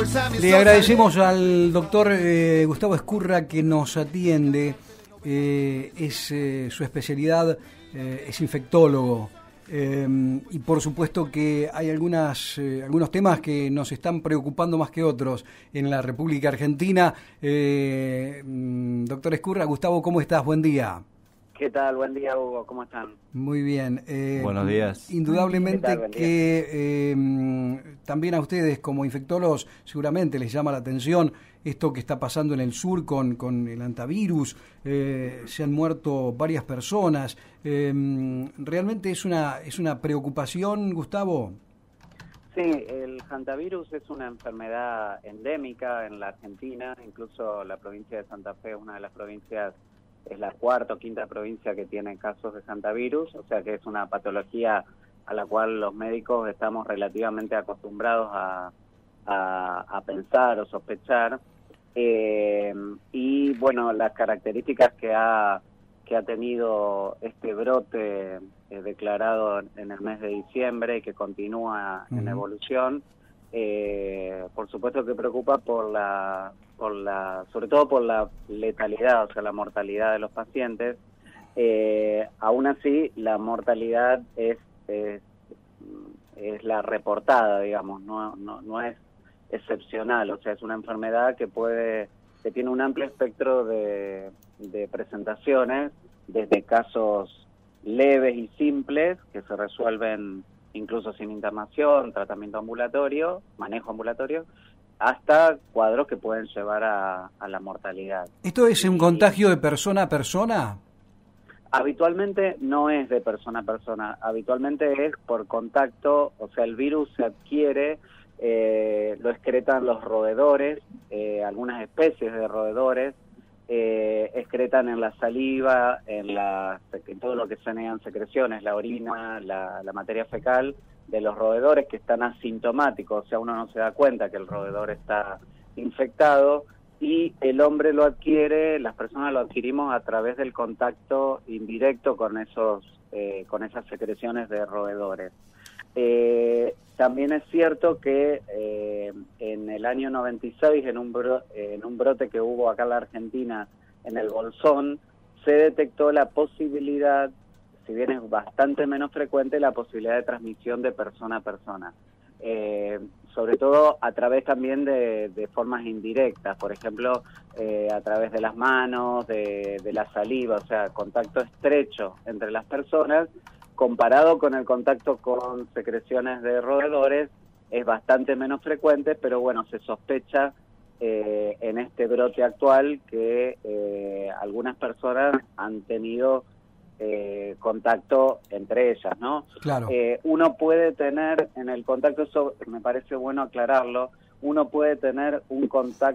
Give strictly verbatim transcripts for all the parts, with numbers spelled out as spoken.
Le agradecemos al doctor eh, Gustavo Escurra que nos atiende. Eh, es eh, su especialidad, eh, es infectólogo. Eh, y por supuesto que hay algunas eh, algunos temas que nos están preocupando más que otros en la República Argentina. Eh, doctor Escurra, Gustavo, ¿cómo estás? Buen día. ¿Qué tal? Buen día, Hugo. ¿Cómo están? Muy bien. Eh, Buenos días. Indudablemente ¿Qué tal? Buen día. que eh, también a ustedes como infectólogos seguramente les llama la atención esto que está pasando en el sur con, con el hantavirus. Eh, se han muerto varias personas. Eh, ¿Realmente es una, es una preocupación, Gustavo? Sí, el hantavirus es una enfermedad endémica en la Argentina. Incluso la provincia de Santa Fe es una de las provincias, es la cuarta o quinta provincia que tiene casos de hantavirus, o sea que es una patología a la cual los médicos estamos relativamente acostumbrados a, a, a pensar o sospechar. Eh, y bueno, las características que ha, que ha tenido este brote eh, declarado en el mes de diciembre y que continúa uh-huh. en evolución, eh, por supuesto que preocupa por la... por la, sobre todo por la letalidad, o sea, la mortalidad de los pacientes. Eh, aún así, la mortalidad es, es, es la reportada, digamos, no, no, no es excepcional, o sea, es una enfermedad que puede, que tiene un amplio espectro de, de presentaciones, desde casos leves y simples, que se resuelven incluso sin internación, tratamiento ambulatorio, manejo ambulatorio, hasta cuadros que pueden llevar a, a la mortalidad. ¿Esto es un contagio de persona a persona? Habitualmente no es de persona a persona, habitualmente es por contacto, o sea, el virus se adquiere, eh, lo excretan los roedores, eh, algunas especies de roedores, eh, excretan en la saliva, en, la, en todo lo que sean secreciones, la orina, la, la materia fecal de los roedores que están asintomáticos, o sea, uno no se da cuenta que el roedor está infectado, y el hombre lo adquiere, las personas lo adquirimos a través del contacto indirecto con esos eh, con esas secreciones de roedores. Eh, también es cierto que eh, en el año noventa y seis, en un, bro, eh, en un brote que hubo acá en la Argentina, en el Bolsón, se detectó la posibilidad, si bien es bastante menos frecuente, la posibilidad de transmisión de persona a persona. Eh, sobre todo a través también de, de formas indirectas, por ejemplo, eh, a través de las manos, de, de la saliva, o sea, contacto estrecho entre las personas, comparado con el contacto con secreciones de roedores, es bastante menos frecuente, pero bueno, se sospecha eh, en este brote actual que eh, algunas personas han tenido Eh, contacto entre ellas, ¿no? Claro. Eh, uno puede tener en el contacto, eso me parece bueno aclararlo, uno puede tener un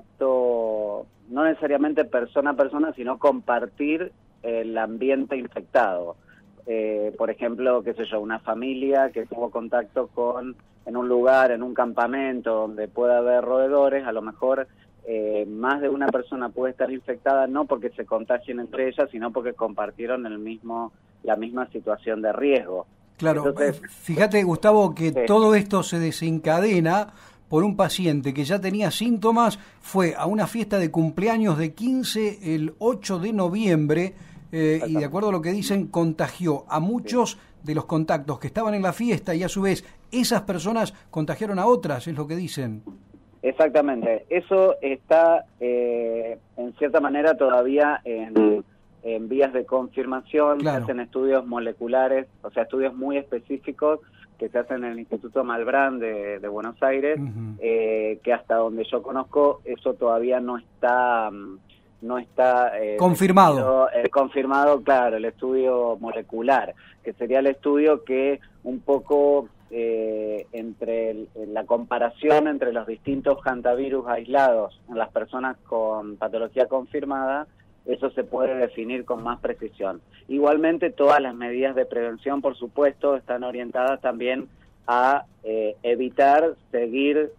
contacto no necesariamente persona a persona, sino compartir el ambiente infectado. Eh, por ejemplo, qué sé yo, una familia que tuvo contacto con, en un lugar, en un campamento donde pueda haber roedores, a lo mejor Eh, más de una persona puede estar infectada no porque se contagien entre ellas, sino porque compartieron el mismo la misma situación de riesgo. Claro, Entonces, fíjate, Gustavo, que sí. todo esto se desencadena por un paciente que ya tenía síntomas, fue a una fiesta de cumpleaños de quince el ocho de noviembre eh, y de acuerdo a lo que dicen, contagió a muchos sí. de los contactos que estaban en la fiesta y a su vez esas personas contagiaron a otras, es lo que dicen. Exactamente, eso está eh, en cierta manera todavía en, en vías de confirmación, claro. Se hacen estudios moleculares, o sea, estudios muy específicos que se hacen en el Instituto Malbrán de, de Buenos Aires, uh-huh. eh, que hasta donde yo conozco eso todavía no está no está eh, confirmado, definido, eh, confirmado, claro, el estudio molecular, que sería el estudio que un poco Eh, entre el, la comparación entre los distintos hantavirus aislados en las personas con patología confirmada, eso se puede definir con más precisión. Igualmente, todas las medidas de prevención, por supuesto, están orientadas también a eh, evitar seguir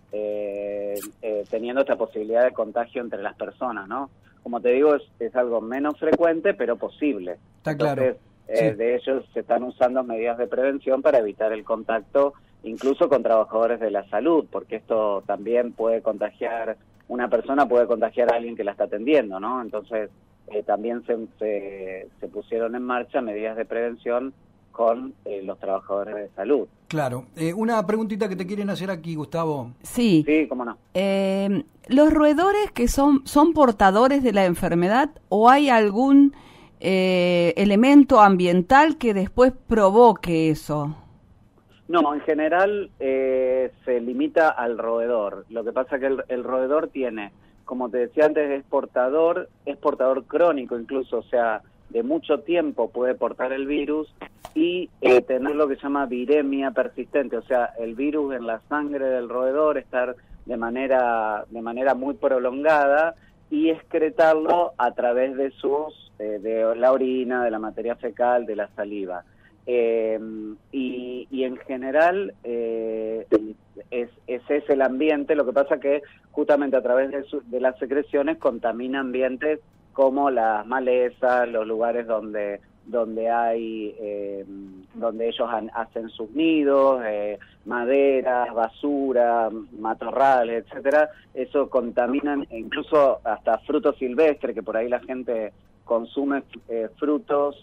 eh, eh, teniendo esta posibilidad de contagio entre las personas, ¿no? Como te digo, es, es algo menos frecuente, pero posible. Está claro. Entonces, Eh, sí. De ellos se están usando medidas de prevención para evitar el contacto incluso con trabajadores de la salud, porque esto también puede contagiar, una persona puede contagiar a alguien que la está atendiendo, ¿no? Entonces, eh, también se, se, se pusieron en marcha medidas de prevención con eh, los trabajadores de salud. Claro. Eh, una preguntita que te quieren hacer aquí, Gustavo. Sí. Sí, cómo no. Eh, ¿Los roedores que son, son portadores de la enfermedad o hay algún eh, elemento ambiental que después provoque eso? No, en general eh, se limita al roedor. Lo que pasa es que el, el roedor tiene, como te decía antes, es portador, es portador crónico incluso, o sea, de mucho tiempo puede portar el virus y eh, tener lo que se llama viremia persistente, o sea, el virus en la sangre del roedor, estar de manera, de manera muy prolongada y excretarlo a través de sus, eh, de la orina, de la materia fecal, de la saliva. Eh, y, y en general eh, es, ese es el ambiente, lo que pasa que justamente a través de, su, de las secreciones contamina ambientes como las malezas, los lugares donde donde hay eh, donde ellos han, hacen sus nidos, eh, maderas, basura, matorrales, etcétera. Eso contaminan incluso hasta frutos silvestres, que por ahí la gente consume eh, frutos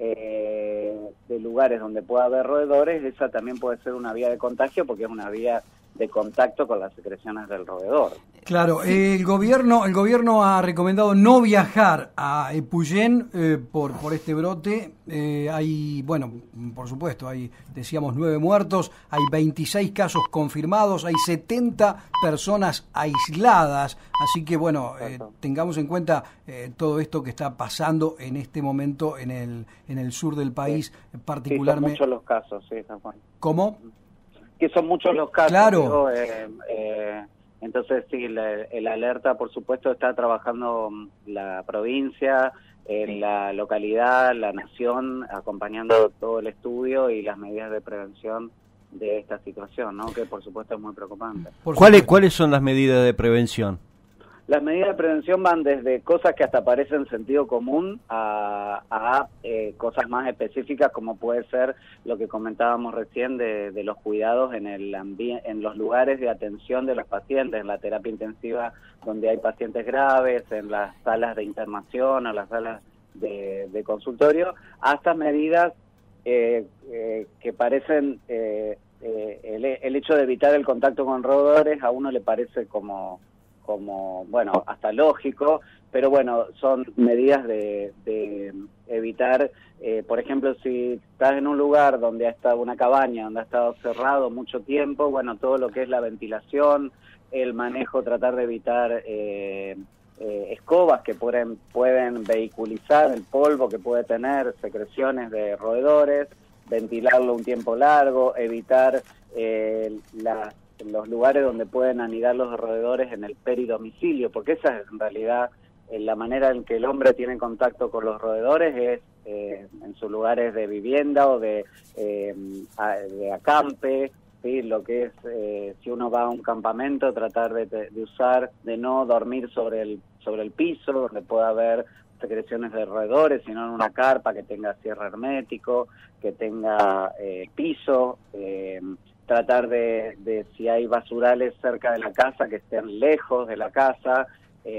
eh, de lugares donde pueda haber roedores. Esa también puede ser una vía de contagio porque es una vía de contacto con las secreciones del roedor. Claro, el gobierno el gobierno ha recomendado no viajar a Epuyén eh, por por este brote. Eh, hay, bueno, por supuesto, hay, decíamos, nueve muertos, hay veintiséis casos confirmados, hay setenta personas aisladas, así que, bueno, eh, tengamos en cuenta eh, todo esto que está pasando en este momento en el en el sur del país, sí. particularmente. Sí, son muchos los casos, sí, San Juan. ¿Cómo? Que son muchos los casos. Claro. Digo, eh, eh, entonces, sí, la, el alerta, por supuesto, está trabajando la provincia, en la localidad, la nación, acompañando todo el estudio y las medidas de prevención de esta situación, ¿no? Que, por supuesto, es muy preocupante. ¿Cuáles, ¿Cuáles son las medidas de prevención? Las medidas de prevención van desde cosas que hasta parecen sentido común a, a eh, cosas más específicas, como puede ser lo que comentábamos recién de, de los cuidados en el ambi- en los lugares de atención de los pacientes, en la terapia intensiva donde hay pacientes graves, en las salas de internación o las salas de, de consultorio, hasta medidas eh, eh, que parecen, eh, eh, el, el hecho de evitar el contacto con roedores a uno le parece como... como, bueno, hasta lógico, pero bueno, son medidas de, de evitar, eh, por ejemplo, si estás en un lugar donde ha estado una cabaña, donde ha estado cerrado mucho tiempo, bueno, todo lo que es la ventilación, el manejo, tratar de evitar eh, eh, escobas que pueden, pueden vehiculizar el polvo que puede tener, secreciones de roedores, ventilarlo un tiempo largo, evitar eh, las los lugares donde pueden anidar los roedores en el peridomicilio, porque esa es en realidad eh, la manera en que el hombre tiene contacto con los roedores, es eh, en sus lugares de vivienda o de, eh, a, de acampe, ¿sí? Lo que es, eh, si uno va a un campamento, tratar de, de usar, de no dormir sobre el, sobre el piso, donde pueda haber secreciones de roedores, sino en una carpa que tenga cierre hermético, que tenga eh, piso, eh, tratar de, de si hay basurales cerca de la casa, que estén lejos de la casa,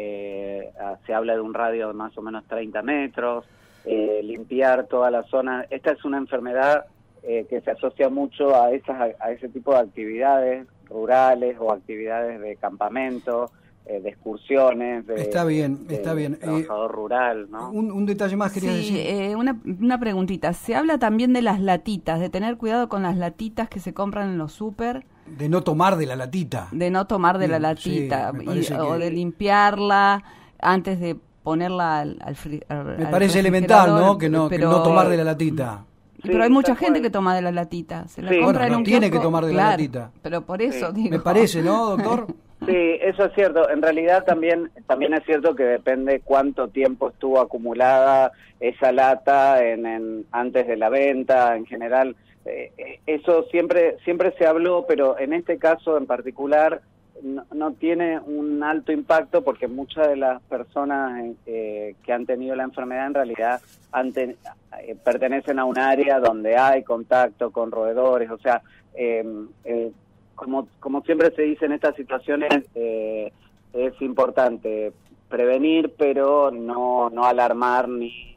eh, se habla de un radio de más o menos treinta metros, eh, limpiar toda la zona. Esta es una enfermedad eh, que se asocia mucho a, esas, a ese tipo de actividades rurales o actividades de campamento, eh, de excursiones. De, está bien, de, está bien. De trabajador eh, rural, ¿no? Un, un detalle más quería sí, decir. Eh, una, una preguntita. Se habla también de las latitas, de tener cuidado con las latitas que se compran en los súper. De no tomar de la latita. De no tomar de Bien, la latita. Sí, y, que... O de limpiarla antes de ponerla al, al, fri, al Me parece elemental, ¿no? Que no, pero, que no tomar de la latita. Sí, pero hay mucha gente que toma de la latita. Se la sí, compra bueno, en no un tiene kiosco, que tomar de claro, la latita. Pero por eso sí. digo. Me parece, ¿no, doctor? Sí, eso es cierto. En realidad también también es cierto que depende cuánto tiempo estuvo acumulada esa lata en, en antes de la venta. En general, eh, eso siempre siempre se habló, pero en este caso en particular no, no tiene un alto impacto porque muchas de las personas eh, que han tenido la enfermedad en realidad han ten, eh, pertenecen a un área donde hay contacto con roedores, o sea, eh, eh, como, como siempre se dice en estas situaciones, eh, es importante prevenir, pero no, no alarmar ni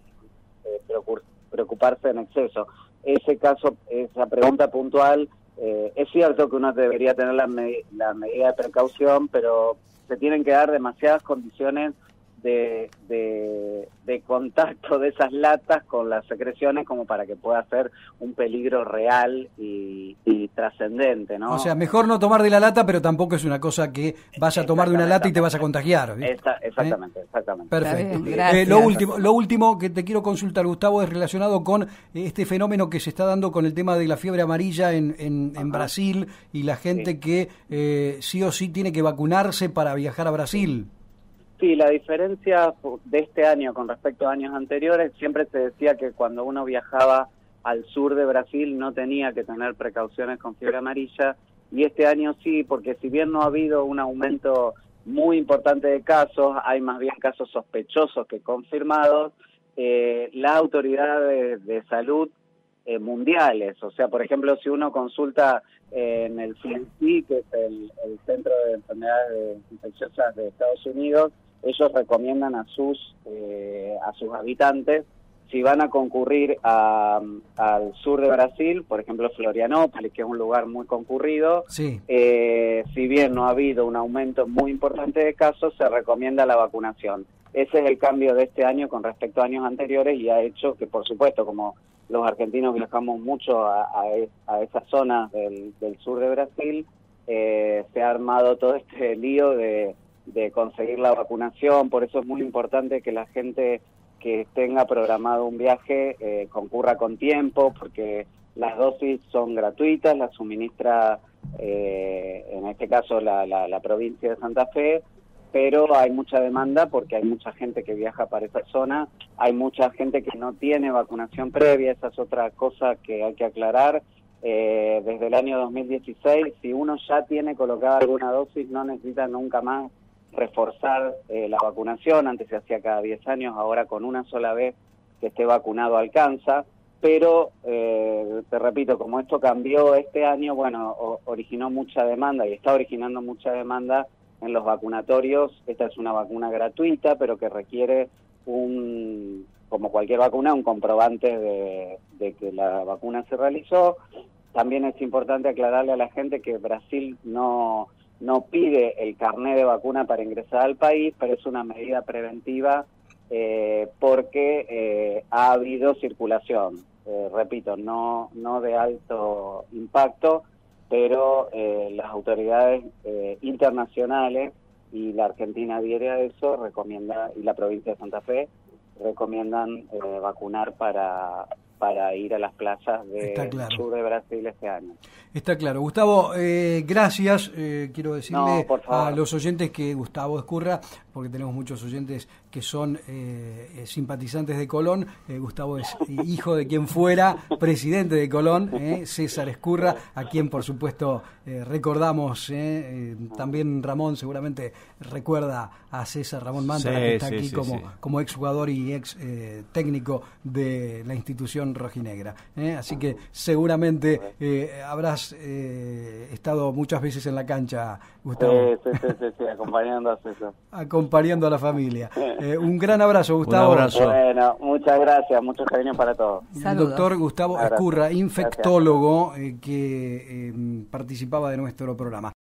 eh, preocuparse en exceso. Ese caso, esa pregunta puntual, eh, es cierto que uno debería tener la, me la medida de precaución, pero se tienen que dar demasiadas condiciones de, de, de contacto de esas latas con las secreciones como para que pueda ser un peligro real y, y trascendente, ¿no? O sea, mejor no tomar de la lata, pero tampoco es una cosa que vas a tomar de una lata y te vas a contagiar, ¿viste? Esta, exactamente, ¿Eh? exactamente. Perfecto. Bien, eh, lo último, lo último que te quiero consultar, Gustavo, es relacionado con eh, este fenómeno que se está dando con el tema de la fiebre amarilla en, en, en Brasil y la gente sí. que eh, sí o sí tiene que vacunarse para viajar a Brasil. Sí, la diferencia de este año con respecto a años anteriores, siempre se decía que cuando uno viajaba al sur de Brasil no tenía que tener precauciones con fiebre amarilla, y este año sí, porque si bien no ha habido un aumento muy importante de casos, hay más bien casos sospechosos que confirmados, eh, las autoridades de, de salud eh, mundiales, o sea, por ejemplo, si uno consulta eh, en el C D C, que es el, el Centro de Enfermedades Infecciosas de Estados Unidos, ellos recomiendan a sus eh, a sus habitantes, si van a concurrir a, al sur de Brasil, por ejemplo Florianópolis, que es un lugar muy concurrido, sí. eh, si bien no ha habido un aumento muy importante de casos, se recomienda la vacunación. Ese es el cambio de este año con respecto a años anteriores y ha hecho que, por supuesto, como los argentinos viajamos mucho a, a, a esas zonas del, del sur de Brasil, eh, se ha armado todo este lío de de conseguir la vacunación. Por eso es muy importante que la gente que tenga programado un viaje eh, concurra con tiempo, porque las dosis son gratuitas, las suministra eh, en este caso la, la, la provincia de Santa Fe, pero hay mucha demanda porque hay mucha gente que viaja para esa zona, hay mucha gente que no tiene vacunación previa, esa es otra cosa que hay que aclarar. Eh, desde el año dos mil dieciséis, si uno ya tiene colocada alguna dosis, no necesita nunca más reforzar eh, la vacunación. Antes se hacía cada diez años, ahora con una sola vez que esté vacunado alcanza, pero eh, te repito, como esto cambió este año, bueno, o, originó mucha demanda y está originando mucha demanda en los vacunatorios. Esta es una vacuna gratuita, pero que requiere un, como cualquier vacuna, un comprobante de, de que la vacuna se realizó. También es importante aclararle a la gente que Brasil no no pide el carné de vacuna para ingresar al país, pero es una medida preventiva eh, porque eh, ha habido circulación. Eh, repito, no, no de alto impacto, pero eh, las autoridades eh, internacionales y la Argentina adhiere a eso, recomienda, y la provincia de Santa Fe recomiendan eh, vacunar para... para ir a las playas del claro. sur de Brasil este año. Está claro. Gustavo, eh, gracias. Eh, quiero decirle no, a los oyentes que Gustavo Ezcurra, porque tenemos muchos oyentes que son eh, simpatizantes de Colón. Eh, Gustavo es hijo de quien fuera presidente de Colón, eh, César Ezcurra, a quien por supuesto eh, recordamos. Eh, eh, también Ramón seguramente recuerda a César Ramón Manta, sí, que está sí, aquí sí, como, sí. como exjugador y ex eh, técnico de la institución rojinegra. ¿eh? Así que seguramente eh, habrás eh, estado muchas veces en la cancha, Gustavo. Sí, sí, sí, sí, sí, acompañando a César. Acompañando a la familia. Eh, un gran abrazo, Gustavo. Un abrazo. Bueno, muchas gracias, muchos cariños para todos. El doctor Gustavo Ezcurra, infectólogo, eh, que eh, participaba de nuestro programa.